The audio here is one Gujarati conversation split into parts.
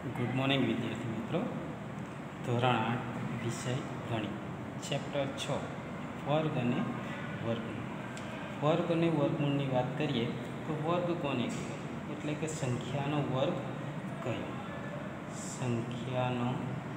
ગુડ મોર્નિંગ વિદ્યાર્થી મિત્રો. ધોરણ 8 વિષય ગણિત ચેપ્ટર 6 વર્ગ અને વર્ગમૂળ. વર્ગ અને વર્ગમૂળની વાત કરીએ તો વર્ગ કોને કહેવાય એટલે કે સંખ્યાનો વર્ગ કયો? સંખ્યાનો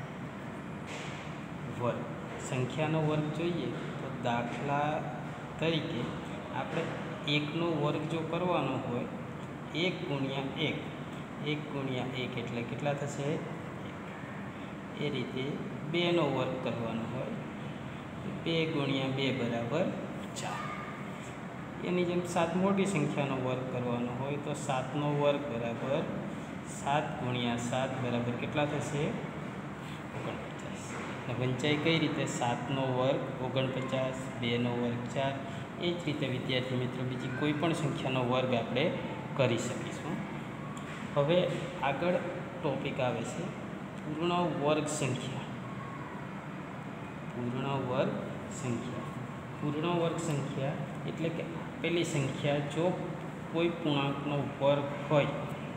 વર્ગ જોઈએ તો દાખલા તરીકે આપણે 1નો વર્ગ જો કરવાનો હોય 1 ગુણ્યા 1 એટલે કેટલા થશે? 1. એ રીતે 2નો વર્ગ કરવાનો હોય 2 ગુણ્યા 2 બરાબર 4. એની જેમ 7 મોટી સંખ્યાનો વર્ગ કરવાનો હોય તો 7નો વર્ગ બરાબર 7 ગુણ્યા 7 બરાબર કેટલા થશે? 49. વંચાય કઈ રીતે? 7નો વર્ગ 49, 2નો વર્ગ 4. એ જ રીતે વિદ્યાર્થી મિત્રો બીજી કોઈ પણ સંખ્યાનો વર્ગ આપણે કરી શકીશું. હવે આગળ ટોપિક આવે છે પૂર્ણ વર્ગ સંખ્યા. પૂર્ણ વર્ગ સંખ્યા એટલે કે આપેલી સંખ્યા જો કોઈ પૂર્ણાંકનો વર્ગ હોય,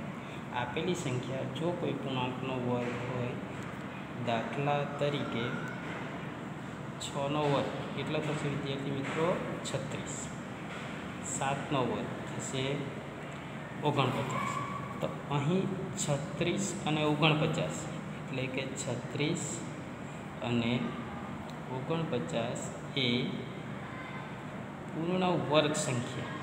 દાખલા તરીકે 6નો વર્ગ કેટલો થશે વિદ્યાર્થી મિત્રો? 36. 7નો વર્ગ થશે 49. તો અહીં 36 અને 49 એટલે કે 36 અને 49 એ પૂર્ણ વર્ગ સંખ્યા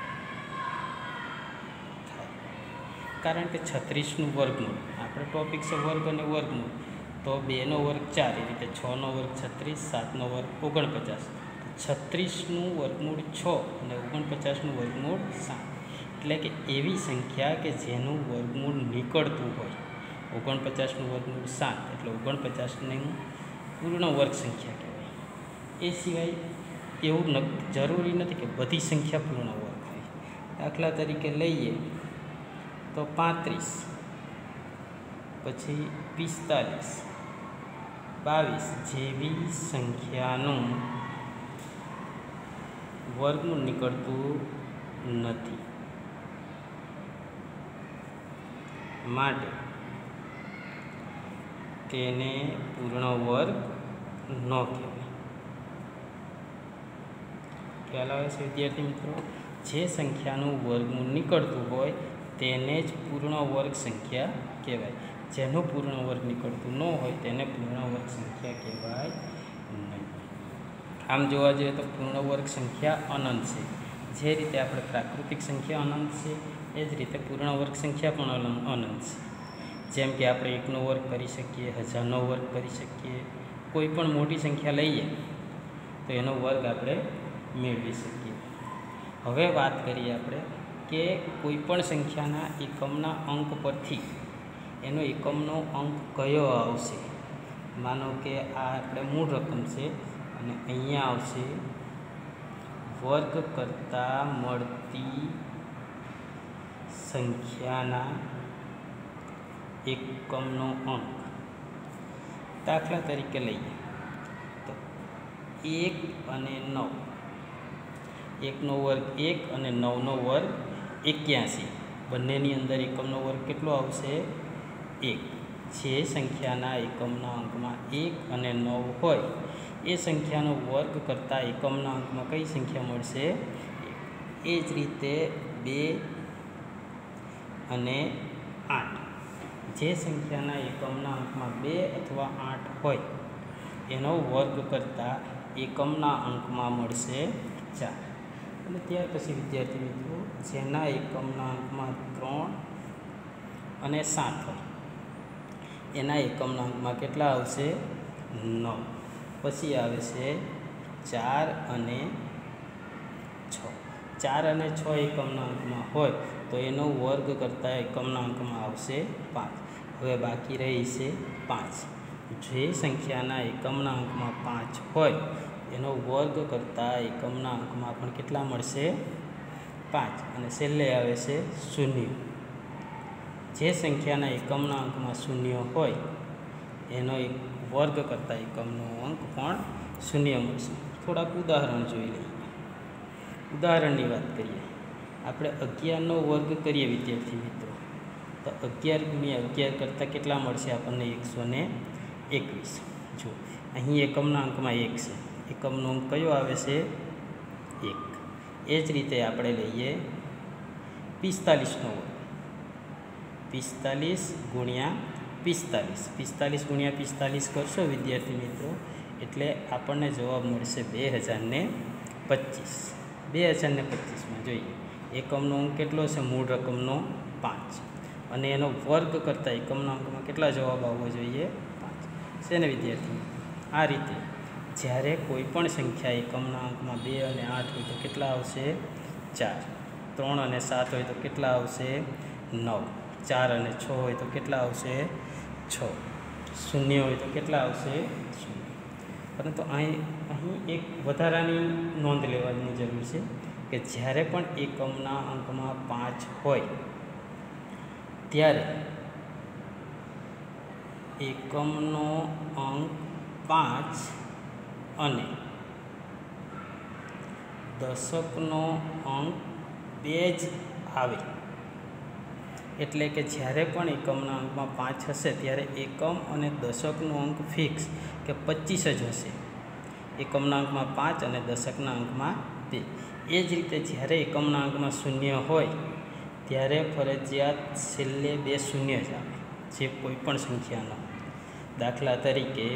થાય. કારણ કે 36નું વર્ગમૂળ, આપણે ટોપિક છે વર્ગ અને વર્ગમૂળ, તો 2નો વર્ગ 4, એ રીતે 6નો વર્ગ 36, 7નો વર્ગ 49. 36નું વર્ગમૂળ 6 અને 49નું વર્ગમૂળ 7. એટલે કે એવી સંખ્યા કે જેનું વર્ગમૂળ નીકળતું હોય. 49નું વર્ગમૂળ 7 એટલે 49ની પૂર્ણ વર્ગ સંખ્યા કહેવાય. એ સિવાય એવું જરૂરી નથી કે બધી સંખ્યા પૂર્ણ વર્ગ હોય. દાખલા તરીકે લઈએ તો 35, પછી 45, 22 જેવી સંખ્યાનું વર્ગમૂળ નીકળતું નથી, માટે તેને પૂર્ણ વર્ગ ન કહેવાય. ખ્યાલ આવે છે વિદ્યાર્થી મિત્રો? જે સંખ્યાનું વર્ગમૂળ નીકળતું હોય તેને જ પૂર્ણ વર્ગ સંખ્યા કહેવાય. જેનું પૂર્ણ વર્ગ નીકળતું ન હોય તેને પૂર્ણ વર્ગ સંખ્યા કહેવાય નહીં. આમ જોવા જઈએ તો પૂર્ણ વર્ગ સંખ્યા અનંત છે. જે રીતે આપણે પ્રાકૃતિક સંખ્યા અનંત છે એ જ રીતે પૂર્ણ વર્ગ સંખ્યા પણ અનંત છે. જેમ કે આપણે 1નો વર્ગ કરી શકીએ, 1000નો વર્ગ કરી શકીએ. કોઈ પણ મોટી સંખ્યા લઈએ તો એનો વર્ગ આપણે મેળવી શકીએ. હવે વાત કરીએ આપણે કે કોઈ પણ સંખ્યાના એકમના અંક પરથી એનો એકમનો અંક કયો આવશે. માનો કે આ આપણે મૂળ રકમ છે અને અહીંયા આવશે વર્ગ કરતાં મળતી સંખ્યાના એકમનો અંક. દાખલા તરીકે લઈએ તો 1 અને 9. 1નો વર્ગ 1 અને 9નો વર્ગ 81. બંનેની અંદર એકમનો વર્ગ કેટલો આવશે? 1. જે સંખ્યાના એકમના અંકમાં 1 અને 9 હોય એ સંખ્યાનો વર્ગ કરતાં એકમના અંકમાં કઈ સંખ્યા મળશે? 1. એ જ રીતે 2 અને 8. જે સંખ્યાના એકમના અંકમાં 2 અથવા 8 હોય એનો વર્ગ કરતાં એકમના અંકમાં મળશે 4. અને ત્યાર પછી વિદ્યાર્થી મિત્રો જેના એકમના અંકમાં 3 અને 7 હોય એના એકમના અંકમાં કેટલા આવશે? 9. પછી આવે છે 4 અને 6. 4 અને 6 એકમના અંકમાં હોય તો એનો વર્ગ કરતાં એકમના અંકમાં આવશે 5. હવે બાકી રહી છે 5. જે સંખ્યાના એકમના અંકમાં 5 હોય એનો વર્ગ કરતાં એકમના અંકમાં પણ કેટલા મળશે? 5. અને છેલ્લે આવે છે 0. જે સંખ્યાના એકમના અંકમાં 0 હોય એનો વર્ગ કરતાં એકમનો અંક પણ 0 મળશે. થોડાક ઉદાહરણ જોઈ લઈએ. ઉદાહરણની વાત કરીએ. આપણે 11નો વર્ગ કરીએ વિદ્યાર્થી મિત્રો તો 11 ગુણ્યા 11 કરતાં કેટલા મળશે આપણને? 121. જો અહીં એકમના અંકમાં 1 છે, એકમનો અંક કયો આવે છે? 1. એ જ રીતે આપણે લઈએ 45નો વર્ગ. 45 ગુણ્યા 45. 45 ગુણ્યા 45 કરશો વિદ્યાર્થી મિત્રો, એટલે આપણને જવાબ મળશે 2025. 2025માં જોઈએ એકમનો અંક કેટલો છે? મૂળ રકમનો 5, અને એનો વર્ગ કરતાં એકમના અંકમાં કેટલા જવાબ આવવો જોઈએ? 5 છે ને વિદ્યાર્થી? આ રીતે જ્યારે કોઈ પણ સંખ્યા એકમના અંકમાં 2 અને 8 હોય તો કેટલા આવશે? 4. 3 અને 7 હોય તો કેટલા આવશે? 9. 4 અને 6 હોય તો કેટલા આવશે? 6. 0 હોય તો કેટલા આવશે? 0. પરંતુ અહીં એક વધારાની નોંધ લેવાની જરૂર છે કે જ્યારે પણ એકમના અંકમાં 5 હોય ત્યારે એકમનો અંક 5 અને દશકનો અંક 2 જ આવે. એટલે કે જ્યારે પણ એકમના અંકમાં 5 હશે ત્યારે એકમ અને દશકનો અંક ફિક્સ કે 25 જ હશે. એકમના અંકમાં 5 અને દશકના અંકમાં 2. એ જ રીતે જ્યારે એકમના અંકમાં 0 હોય ત્યારે ફરજિયાત છેલ્લે 2 શૂન્ય જ આવે, જે કોઈ પણ સંખ્યાનો. દાખલા તરીકે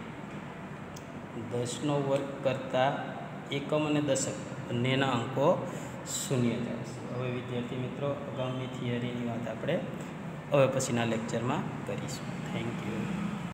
10નો વર્ગ કરતાં એકમ અને દશક બંનેના અંકો 0 જ આવશે. હવે વિદ્યાર્થી મિત્રો, અગાઉની થિયરીની વાત આપણે હવે પછીના લેક્ચરમાં કરીશું. Thank you.